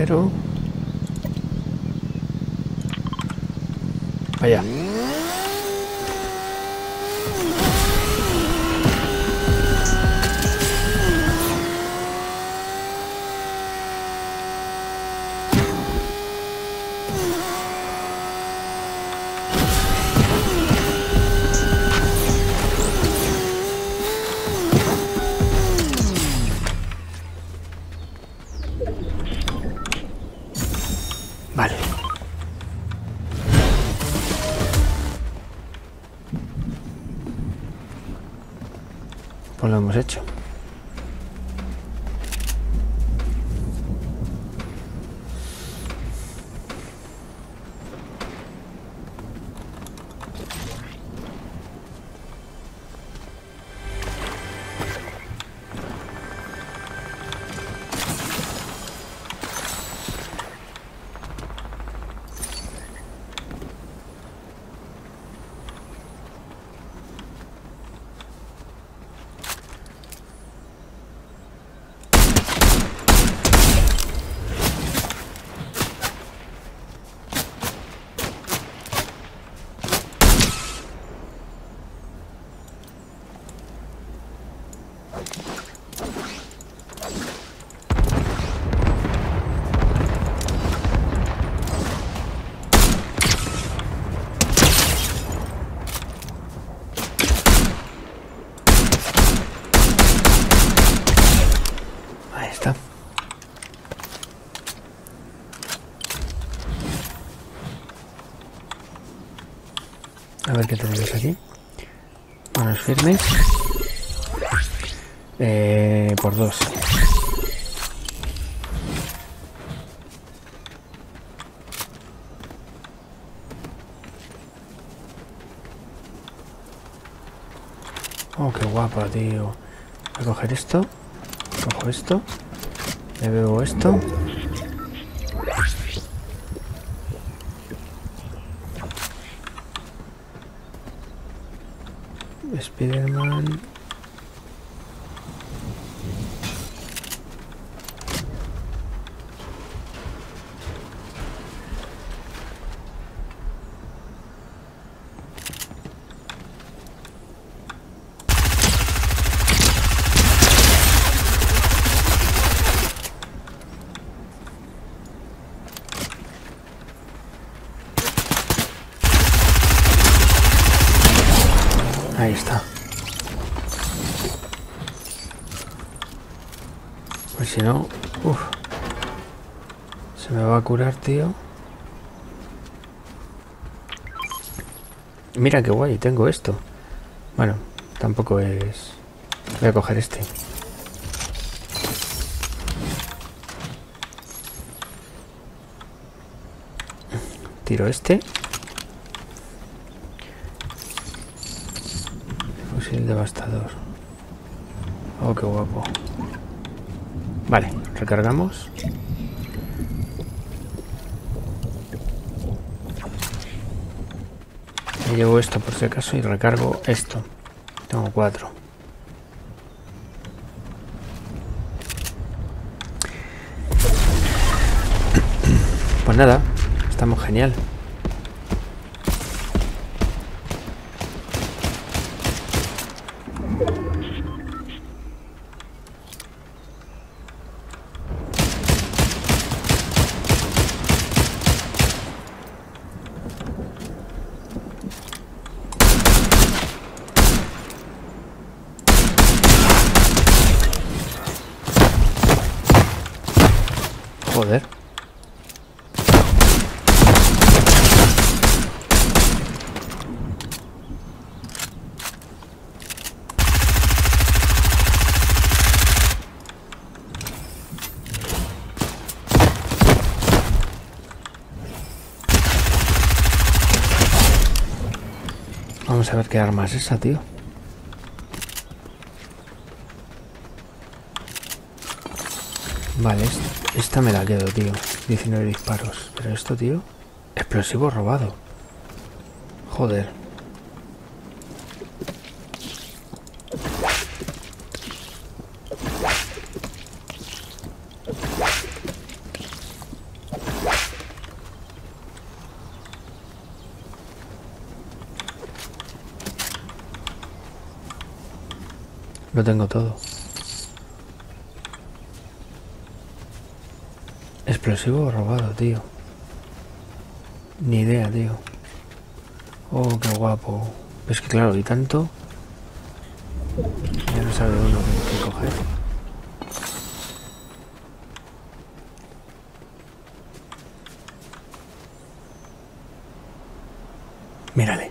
primero. Vaya. Vale. Pues lo hemos hecho. Ahí está. A ver qué tenemos aquí. Manos firmes. Por 2. Oh, qué guapa, tío. Voy a coger esto. Cojo esto. Le bebo esto. Spiderman. Ahí está. Pues si no, se me va a curar, tío. Mira qué guay, tengo esto. Bueno, tampoco es... Voy a coger este. Tiro este. Fusil devastador. Oh, qué guapo. Vale, recargamos. Me llevo esto por si acaso y recargo esto. Tengo 4. Pues nada, estamos genial. Joder. Vamos a ver qué arma es esa, tío. Vale, esta me la quedo, tío. 19 disparos. Pero esto, tío... Explosivo robado. Joder. Lo tengo todo. Explosivo robado, tío. Ni idea, tío. Oh, qué guapo. Es que claro, y tanto. Ya no sabe uno qué coger. Mírale.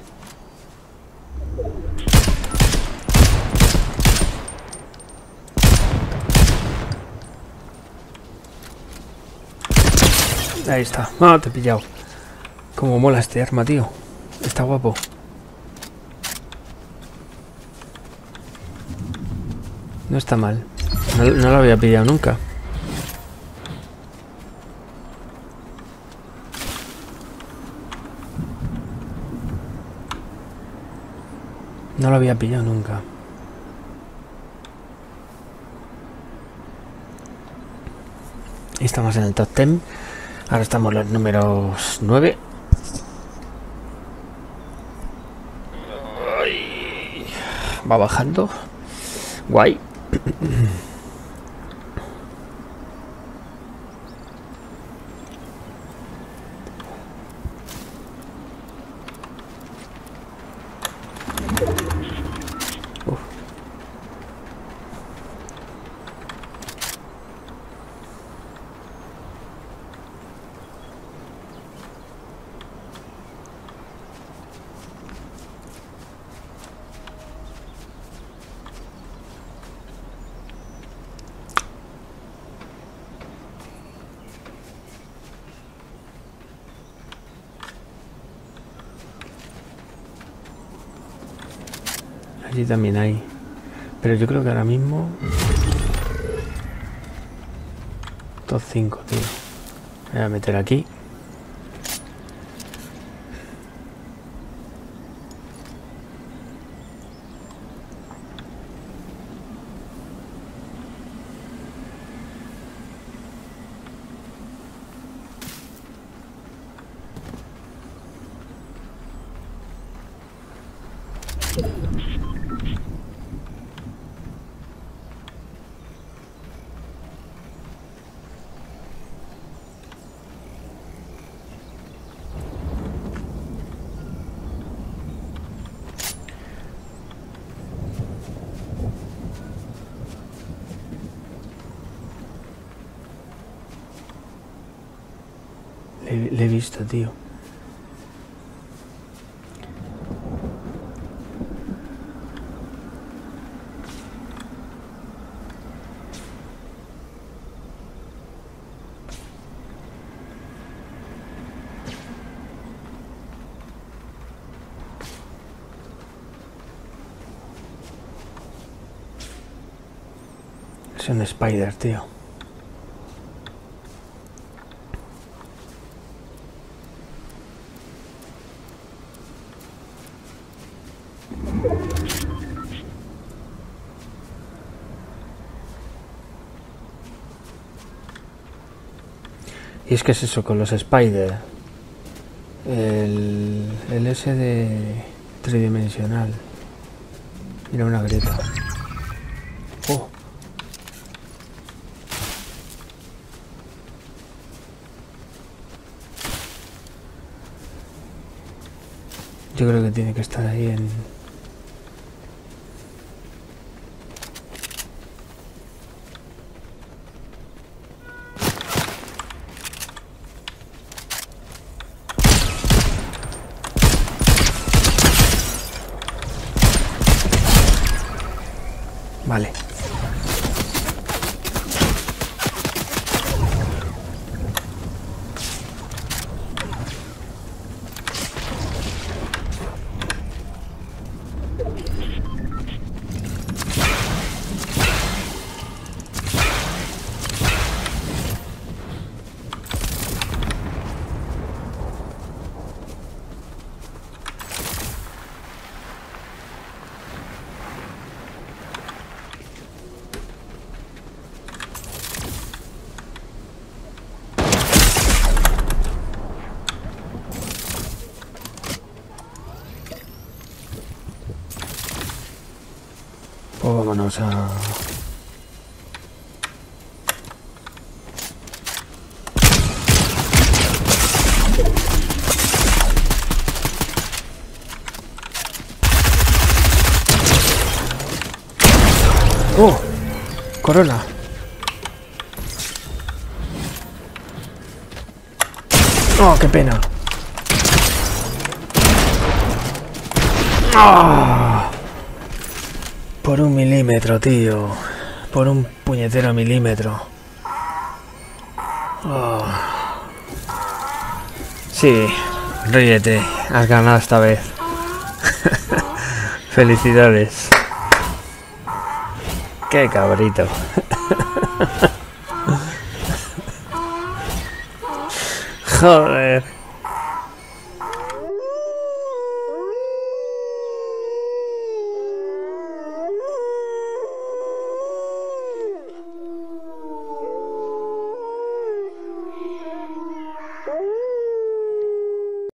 Ahí está. Ah, te he pillado. Como mola este arma, tío. Está guapo. No está mal. No lo había pillado nunca. No lo había pillado nunca. Estamos en el top 10. Ahora estamos los números 9. Va bajando. Guay. Allí también hay. Pero yo creo que ahora mismo... Top 5, tío. Voy a meter aquí. Le he visto, tío. Es un spider, tío. Y es que es eso, con los spider. El S de tridimensional. Mira una grieta. Oh. Yo creo que tiene que estar ahí en... Vale. vámonos a... ¡Oh! Corona. ¡Oh, qué pena! ¡Ah! Por 1 milímetro, tío. Por un puñetero milímetro. Oh. Sí, ríete. Has ganado esta vez. Felicidades. Qué cabrito. Joder.